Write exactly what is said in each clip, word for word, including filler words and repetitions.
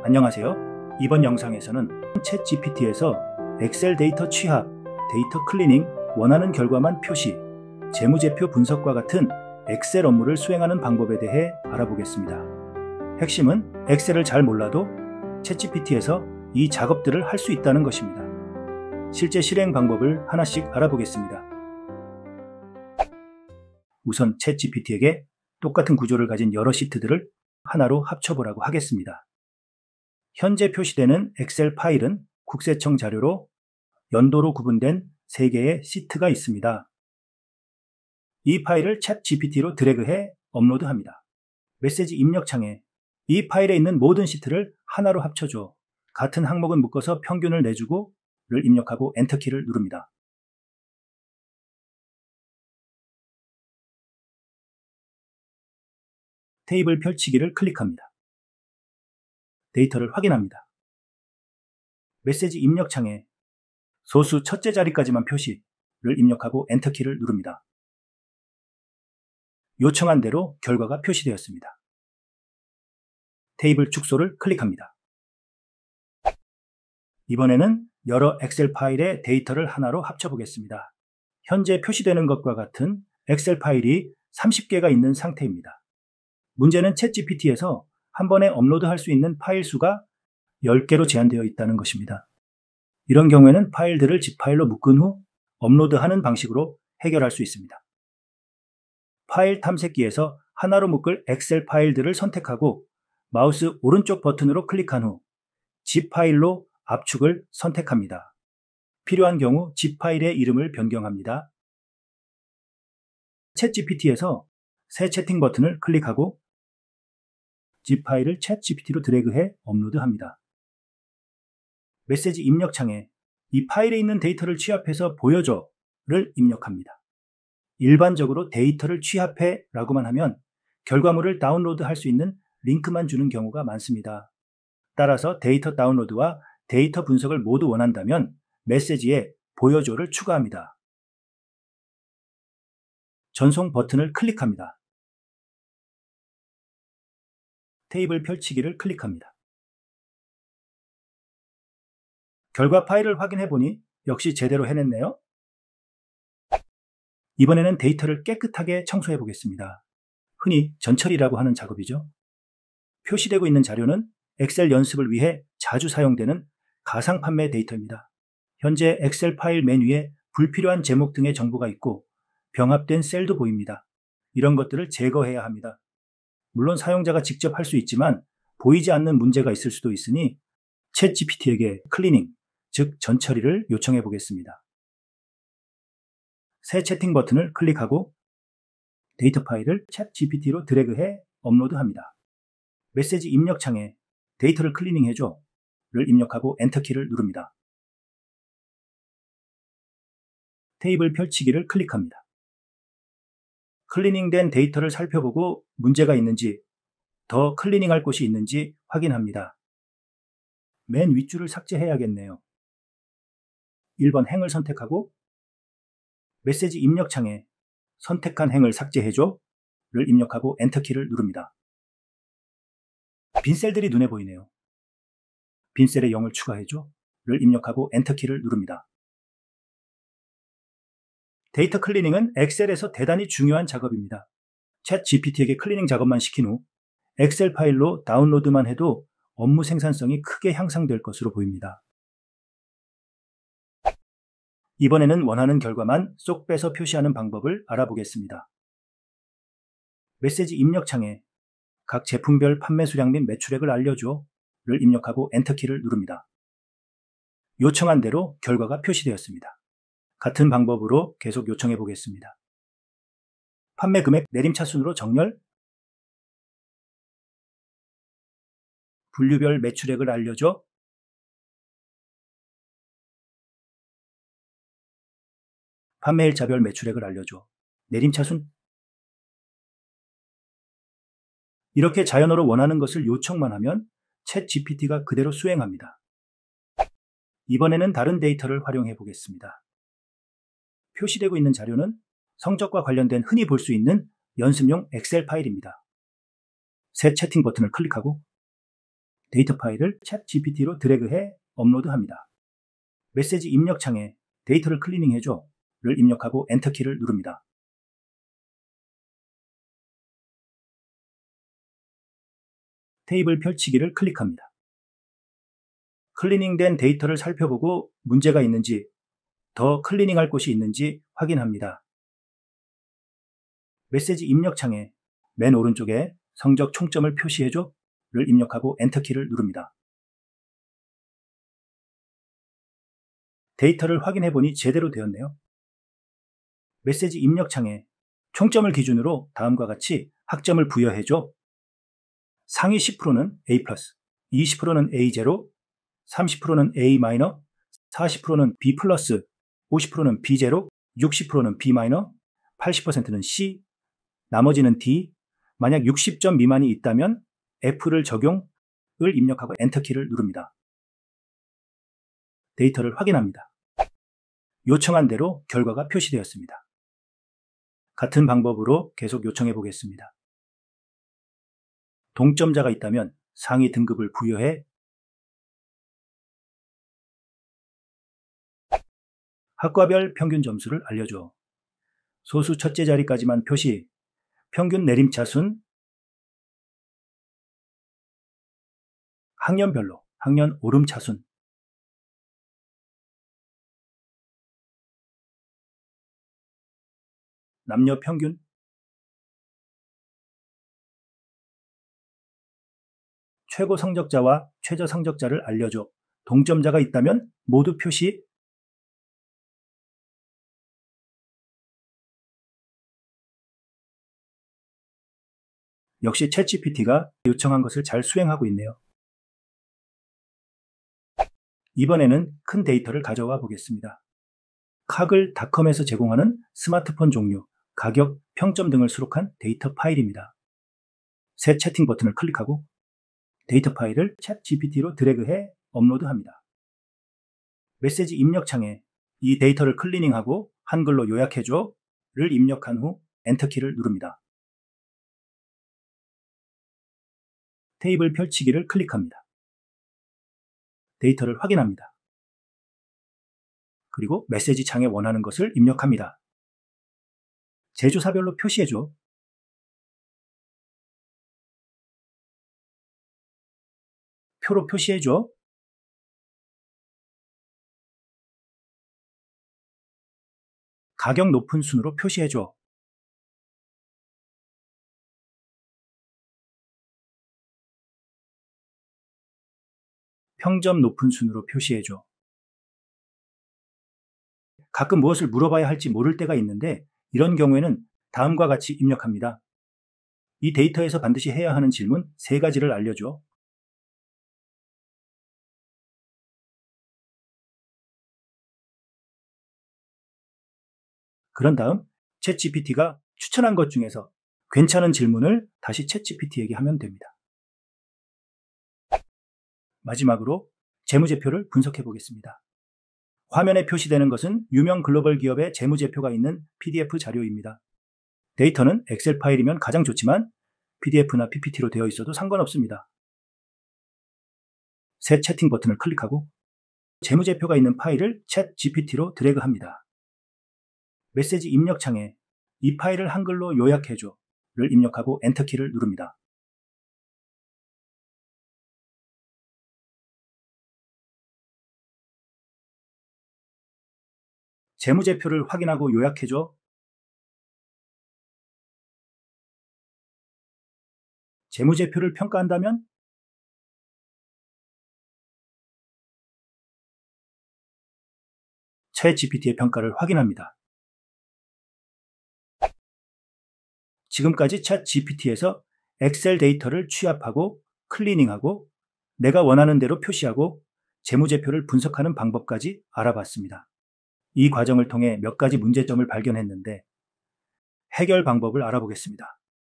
안녕하세요. 이번 영상에서는 챗지피티에서 엑셀 데이터 취합, 데이터 클리닝, 원하는 결과만 표시, 재무제표 분석과 같은 엑셀 업무를 수행하는 방법에 대해 알아보겠습니다. 핵심은 엑셀을 잘 몰라도 챗지피티에서 이 작업들을 할 수 있다는 것입니다. 실제 실행 방법을 하나씩 알아보겠습니다. 우선 챗지피티에게 똑같은 구조를 가진 여러 시트들을 하나로 합쳐보라고 하겠습니다. 현재 표시되는 엑셀 파일은 국세청 자료로 연도로 구분된 세 개의 시트가 있습니다. 이 파일을 챗지피티로 드래그해 업로드합니다. 메시지 입력창에 이 파일에 있는 모든 시트를 하나로 합쳐줘. 같은 항목은 묶어서 평균을 내주고 를 입력하고 엔터키를 누릅니다. 테이블 펼치기를 클릭합니다. 데이터를 확인합니다. 메시지 입력창에 소수 첫째 자리까지만 표시를 입력하고 엔터키를 누릅니다. 요청한 대로 결과가 표시되었습니다. 테이블 축소를 클릭합니다. 이번에는 여러 엑셀 파일의 데이터를 하나로 합쳐보겠습니다. 현재 표시되는 것과 같은 엑셀 파일이 삼십 개가 있는 상태입니다. 문제는 챗지피티에서 한 번에 업로드할 수 있는 파일 수가 열 개로 제한되어 있다는 것입니다. 이런 경우에는 파일들을 집 파일로 묶은 후 업로드하는 방식으로 해결할 수 있습니다. 파일 탐색기에서 하나로 묶을 엑셀 파일들을 선택하고 마우스 오른쪽 버튼으로 클릭한 후 zip 파일로 압축을 선택합니다. 필요한 경우 zip 파일의 이름을 변경합니다. 챗지피티에서 새 채팅 버튼을 클릭하고 zip 파일을 챗지피티로 드래그해 업로드합니다. 메시지 입력창에 이 파일에 있는 데이터를 취합해서 보여줘를 입력합니다. 일반적으로 데이터를 취합해 라고만 하면 결과물을 다운로드할 수 있는 링크만 주는 경우가 많습니다. 따라서 데이터 다운로드와 데이터 분석을 모두 원한다면 메시지에 보여줘를 추가합니다. 전송 버튼을 클릭합니다. 테이블 펼치기를 클릭합니다. 결과 파일을 확인해 보니 역시 제대로 해냈네요. 이번에는 데이터를 깨끗하게 청소해 보겠습니다. 흔히 전처리라고 하는 작업이죠. 표시되고 있는 자료는 엑셀 연습을 위해 자주 사용되는 가상 판매 데이터입니다. 현재 엑셀 파일 맨 위에 불필요한 제목 등의 정보가 있고 병합된 셀도 보입니다. 이런 것들을 제거해야 합니다. 물론 사용자가 직접 할 수 있지만 보이지 않는 문제가 있을 수도 있으니 챗지피티에게 클리닝, 즉 전처리를 요청해 보겠습니다. 새 채팅 버튼을 클릭하고 데이터 파일을 챗지피티로 드래그해 업로드합니다. 메시지 입력창에 데이터를 클리닝해줘 를 입력하고 엔터키를 누릅니다. 테이블 펼치기를 클릭합니다. 클리닝된 데이터를 살펴보고 문제가 있는지, 더 클리닝할 곳이 있는지 확인합니다. 맨 윗줄을 삭제해야겠네요. 일 번 행을 선택하고 메시지 입력창에 선택한 행을 삭제해줘 를 입력하고 엔터키를 누릅니다. 빈 셀들이 눈에 보이네요. 빈 셀에 영을 추가해줘 를 입력하고 엔터키를 누릅니다. 데이터 클리닝은 엑셀에서 대단히 중요한 작업입니다. 챗지피티에게 클리닝 작업만 시킨 후 엑셀 파일로 다운로드만 해도 업무 생산성이 크게 향상될 것으로 보입니다. 이번에는 원하는 결과만 쏙 빼서 표시하는 방법을 알아보겠습니다. 메시지 입력창에 각 제품별 판매 수량 및 매출액을 알려줘 를 입력하고 엔터키를 누릅니다. 요청한 대로 결과가 표시되었습니다. 같은 방법으로 계속 요청해 보겠습니다. 판매 금액 내림차순으로 정렬, 분류별 매출액을 알려줘, 판매일자별 매출액을 알려줘, 내림차순. 이렇게 자연어로 원하는 것을 요청만 하면 챗지피티가 그대로 수행합니다. 이번에는 다른 데이터를 활용해 보겠습니다. 표시되고 있는 자료는 성적과 관련된 흔히 볼 수 있는 연습용 엑셀 파일입니다. 새 채팅 버튼을 클릭하고 데이터 파일을 챗 지피티로 드래그해 업로드합니다. 메시지 입력창에 데이터를 클리닝해줘를 입력하고 엔터키를 누릅니다. 테이블 펼치기를 클릭합니다. 클리닝된 데이터를 살펴보고 문제가 있는지, 더 클리닝할 곳이 있는지 확인합니다. 메시지 입력창에 맨 오른쪽에 성적 총점을 표시해줘를 입력하고 엔터키를 누릅니다. 데이터를 확인해보니 제대로 되었네요. 메시지 입력창에 총점을 기준으로 다음과 같이 학점을 부여해줘. 상위 십 퍼센트는 A 플러스, 이십 퍼센트는 에이 제로, 삼십 퍼센트는 A 마이너, 사십 퍼센트는 B 플러스, 오십 퍼센트는 B 제로, 육십 퍼센트는 B 마이너, 팔십 퍼센트는 C, 나머지는 D. 만약 육십 점 미만이 있다면 F를 적용을 입력하고 엔터키를 누릅니다. 데이터를 확인합니다. 요청한 대로 결과가 표시되었습니다. 같은 방법으로 계속 요청해 보겠습니다. 동점자가 있다면 상위 등급을 부여해 학과별 평균 점수를 알려줘. 소수 첫째 자리까지만 표시. 평균 내림차순. 학년별로 학년 오름차순. 남녀 평균. 최고 성적자와 최저 성적자를 알려줘. 동점자가 있다면 모두 표시. 역시 챗 지피티가 요청한 것을 잘 수행하고 있네요. 이번에는 큰 데이터를 가져와 보겠습니다. 카글닷컴에서 제공하는 스마트폰 종류, 가격, 평점 등을 수록한 데이터 파일입니다. 새 채팅 버튼을 클릭하고 데이터 파일을 챗 지피티로 드래그해 업로드합니다. 메시지 입력창에 이 데이터를 클리닝하고 한글로 요약해줘를 입력한 후 엔터키를 누릅니다. 테이블 펼치기를 클릭합니다. 데이터를 확인합니다. 그리고 메시지 창에 원하는 것을 입력합니다. 제조사별로 표시해줘. 표로 표시해줘. 가격 높은 순으로 표시해줘. 평점 높은 순으로 표시해줘. 가끔 무엇을 물어봐야 할지 모를 때가 있는데 이런 경우에는 다음과 같이 입력합니다. 이 데이터에서 반드시 해야 하는 질문 세 가지를 알려줘. 그런 다음 챗 지피티가 추천한 것 중에서 괜찮은 질문을 다시 챗 지피티에게 하면 됩니다. 마지막으로 재무제표를 분석해 보겠습니다. 화면에 표시되는 것은 유명 글로벌 기업의 재무제표가 있는 피디에프 자료입니다. 데이터는 엑셀 파일이면 가장 좋지만 피디에프나 피피티로 되어 있어도 상관없습니다. 새 채팅 버튼을 클릭하고 재무제표가 있는 파일을 챗 지피티로 드래그합니다. 메시지 입력창에 이 파일을 한글로 요약해줘를 입력하고 엔터키를 누릅니다. 재무제표를 확인하고 요약해줘. 재무제표를 평가한다면 챗 지피티의 평가를 확인합니다. 지금까지 챗 지피티에서 엑셀 데이터를 취합하고 클리닝하고 내가 원하는 대로 표시하고 재무제표를 분석하는 방법까지 알아봤습니다. 이 과정을 통해 몇 가지 문제점을 발견했는데 해결 방법을 알아보겠습니다.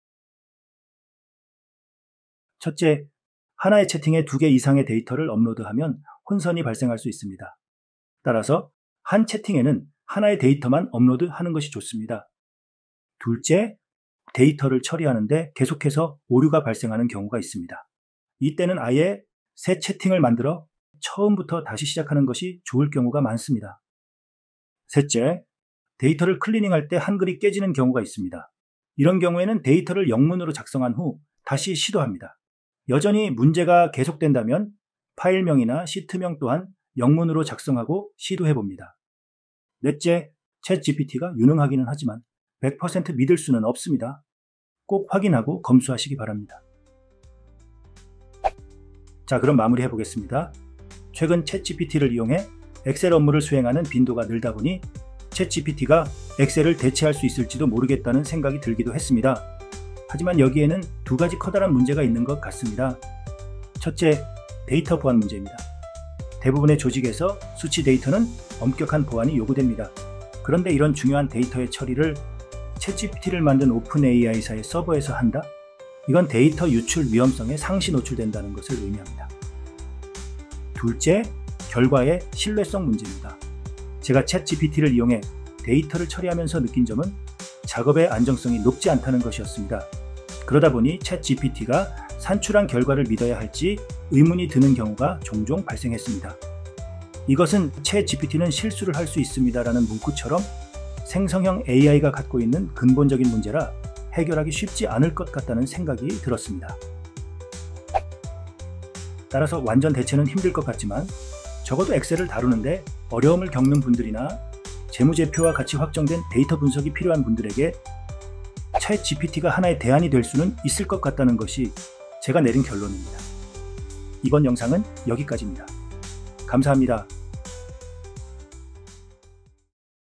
첫째, 하나의 채팅에 두 개 이상의 데이터를 업로드하면 혼선이 발생할 수 있습니다. 따라서 한 채팅에는 하나의 데이터만 업로드하는 것이 좋습니다. 둘째, 데이터를 처리하는데 계속해서 오류가 발생하는 경우가 있습니다. 이때는 아예 새 채팅을 만들어 처음부터 다시 시작하는 것이 좋을 경우가 많습니다. 셋째, 데이터를 클리닝할 때 한글이 깨지는 경우가 있습니다. 이런 경우에는 데이터를 영문으로 작성한 후 다시 시도합니다. 여전히 문제가 계속된다면 파일명이나 시트명 또한 영문으로 작성하고 시도해봅니다. 넷째, 챗지피티가 유능하기는 하지만 백 퍼센트 믿을 수는 없습니다. 꼭 확인하고 검수하시기 바랍니다. 자, 그럼 마무리해보겠습니다. 최근 챗지피티를 이용해 엑셀 업무를 수행하는 빈도가 늘다 보니 챗지피티가 엑셀을 대체할 수 있을지도 모르겠다는 생각이 들기도 했습니다. 하지만 여기에는 두 가지 커다란 문제가 있는 것 같습니다. 첫째, 데이터 보안 문제입니다. 대부분의 조직에서 수치 데이터는 엄격한 보안이 요구됩니다. 그런데 이런 중요한 데이터의 처리를 챗지피티를 만든 오픈에이아이사의 서버에서 한다? 이건 데이터 유출 위험성에 상시 노출된다는 것을 의미합니다. 둘째, 결과의 신뢰성 문제입니다. 제가 챗지피티를 이용해 데이터를 처리하면서 느낀 점은 작업의 안정성이 높지 않다는 것이었습니다. 그러다 보니 챗지피티가 산출한 결과를 믿어야 할지 의문이 드는 경우가 종종 발생했습니다. 이것은 챗지피티는 실수를 할 수 있습니다라는 문구처럼 생성형 에이아이가 갖고 있는 근본적인 문제라 해결하기 쉽지 않을 것 같다는 생각이 들었습니다. 따라서 완전 대체는 힘들 것 같지만 적어도 엑셀을 다루는데 어려움을 겪는 분들이나 재무제표와 같이 확정된 데이터 분석이 필요한 분들에게 챗지피티가 하나의 대안이 될 수는 있을 것 같다는 것이 제가 내린 결론입니다. 이번 영상은 여기까지입니다. 감사합니다.